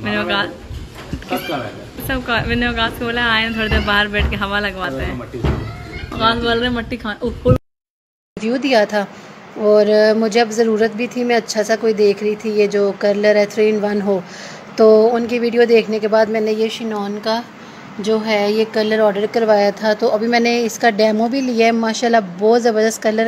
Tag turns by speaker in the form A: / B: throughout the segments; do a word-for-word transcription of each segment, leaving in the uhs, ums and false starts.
A: मैंने कहा सबका, मैंने आकाश को बोला आए थोड़ी देर बाहर बैठ के हवा लगवाते हैं। आकाश बोल रहे मट्टी खा
B: रिव्यू दिया था और मुझे अब ज़रूरत भी थी, मैं अच्छा सा कोई देख रही थी ये जो कर्लर है थ्री इन वन हो, तो उनकी वीडियो देखने के बाद मैंने ये शिनॉन का जो है ये कलर ऑर्डर करवाया था। तो अभी मैंने इसका डेमो भी लिया है, माशाल्लाह बहुत ज़बरदस्त कलर है।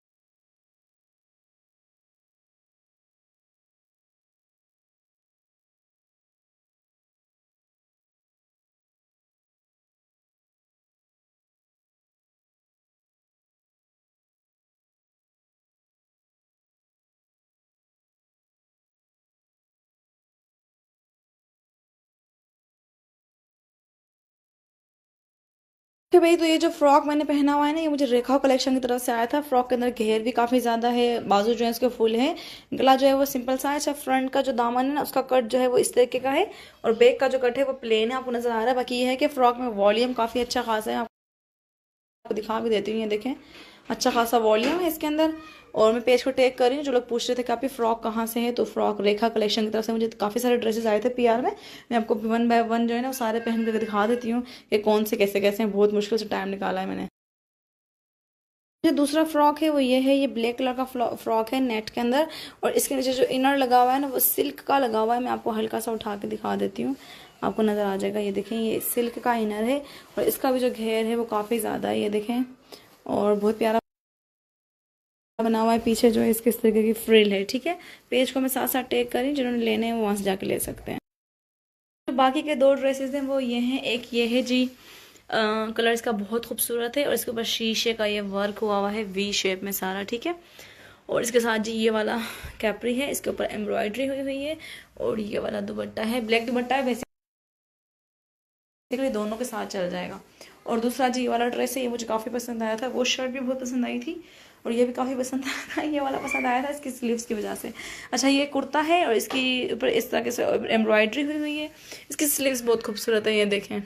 C: कि भाई तो ये जो फ्रॉक मैंने पहना हुआ है ना, ये मुझे रेखा कलेक्शन की तरफ से आया था। फ्रॉक के अंदर घेर भी काफ़ी ज़्यादा है, बाजू जो है इसके फुल है, गला जो है वो सिंपल सा है। अच्छा, फ्रंट का जो दामन है ना उसका कट जो है वो इस तरीके का है और बैक का जो कट है वो प्लेन है, आपको नजर आ रहा है। बाकी ये है कि फ्रॉक में वॉल्यूम काफ़ी अच्छा खासा है, आपको दिखा भी देती हूँ। ये देखें, अच्छा खासा वॉल्यूम है इसके अंदर। और मैं पेज को टेक कर रही हूँ। जो लोग पूछ रहे थे कि आपकी फ्रॉक कहाँ से है, तो फ्रॉक रेखा कलेक्शन की तरफ से मुझे काफ़ी सारे ड्रेसेस आए थे पीआर में। मैं आपको वन बाय वन जो है ना वो सारे पहन करके दिखा देती हूँ कि कौन से कैसे कैसे हैं। बहुत मुश्किल से टाइम निकाला है मैंने। जो दूसरा फ्रॉक है वो ये है, ये ब्लैक कलर का फ्रॉक है नेट के अंदर, और इसके नीचे जो इनर लगा हुआ है ना वो सिल्क का लगा हुआ है। मैं आपको हल्का सा उठा के दिखा देती हूँ, आपको नज़र आ जाएगा। ये देखें, ये सिल्क का इनर है और इसका भी जो घेर है वो काफ़ी ज़्यादा है, ये देखें, और बहुत प्यारा बना हुआ है। पीछे जो है इसके इस तरीके की फ्रिल है, ठीक है। पेज को मैं साथ साथ टेक करी, जिन्होंने लेने हैं वो वहाँ से जाके ले सकते हैं। तो बाकी के दो ड्रेसेस हैं वो ये हैं, एक ये है जी, आ, कलर इसका बहुत खूबसूरत है और इसके ऊपर शीशे का ये वर्क हुआ हुआ है वी शेप में सारा, ठीक है। और इसके साथ जी ये वाला कैपरी है, इसके ऊपर एम्ब्रॉयडरी हुई हुई है, और ये वाला दुपट्टा है, ब्लैक दुपट्टा है, बेसिकली दोनों के साथ चल जाएगा। और दूसरा जी ये वाला ड्रेस है, ये मुझे काफ़ी पसंद आया था, वो शर्ट भी बहुत पसंद आई थी और ये भी काफ़ी पसंद आया था। ये वाला पसंद आया था इसकी स्लीव्स की वजह से। अच्छा, ये कुर्ता है और इसकी ऊपर इस तरह से एम्ब्रॉयडरी हुई हुई है, इसकी स्लीव्स बहुत खूबसूरत है, ये देखें।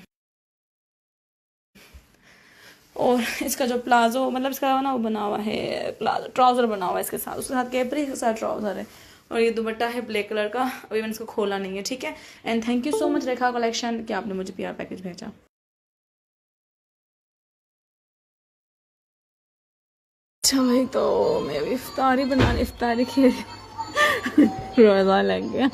C: और इसका जो प्लाजो, मतलब इसका ना वो बना हुआ है, प्लाजो ट्राउज़र बना हुआ है इसके साथ, उसके साथ कैपरी, उसके साथ ट्राउज़र है, और ये दुपट्टा है ब्लैक कलर का। अभी मैंने इसको खोला नहीं है, ठीक है। And thank you so much Rekha collection कि आपने मुझे पीआर पैकेज भेजा। अच्छा भाई, तो मैं अभी इफ्तारी बनाने इफ्तारी खेल रोज़ा लग गया।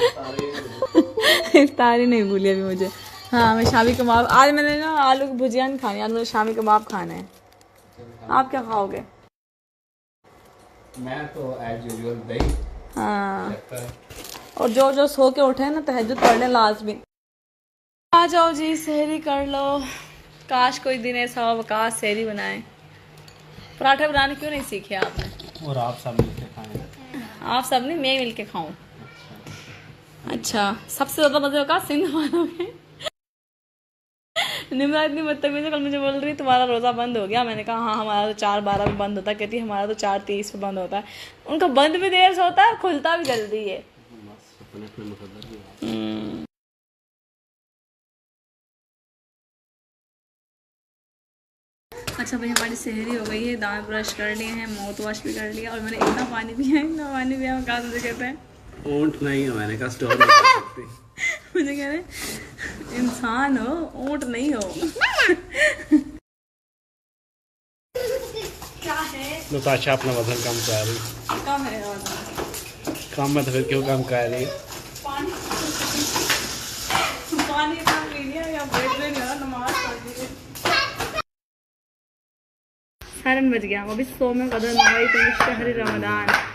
C: इफ्तारी नहीं भूली अभी मुझे। हाँ, मैं शामी कबाब, आज मैंने ना आलू की भुजिया नहीं खानी, आज मुझे शामी कबाब खाना है। आप क्या खाओगे?
D: मैं तो एज यूजुअल दही।
C: हाँ, और जो जो सो के उठे ना तहज्जुद पढ़ लें लाजमी। आ जाओ जी, सहरी कर लो। काश कोई दिन ऐसा हो काश सहरी बनाए। पराठे बनाने क्यों नहीं सीखे आपने?
D: और आप सब मिलके खाएं।
C: आप सब नहीं, मैं मिलके खाऊं। अच्छा, सबसे ज्यादा मजे होगा सिंध वालों में। निम्रा इतनी बदतमीज है, कल मुझे बोल रही तुम्हारा रोजा बंद हो गया। मैंने कहा हाँ, हमारा तो चार बारह पे बंद होता है। कहती हमारा तो चार तीस पे बंद होता है। उनका बंद भी देर से होता है, खुलता भी जल्दी है। अच्छा भाई, हमारी सहरी हो गई है, दांत ब्रश कर लिए हैं, माउथ वॉश भी कर लिया, और मैंने इतना पानी पिया है, इतना पानी पिया है, कहा मुझे कहते हैं
D: ऊंट नहीं है, मैंने कहा स्टोर नहीं कर सकती।
C: मुझे कह रहे इंसान हो, ऊंट नहीं हो। क्या है
D: नताशा अपना वजन कम कर रही।
C: कम है वजन?
D: कम है तो फिर क्यों कम कर रही है?
C: पानी पानी इतना पी लिया या पेट में नहीं, नमाज पढ़ ली। सारन बज गया, अभी सौ में कदर नवाई तो शहर रमदान।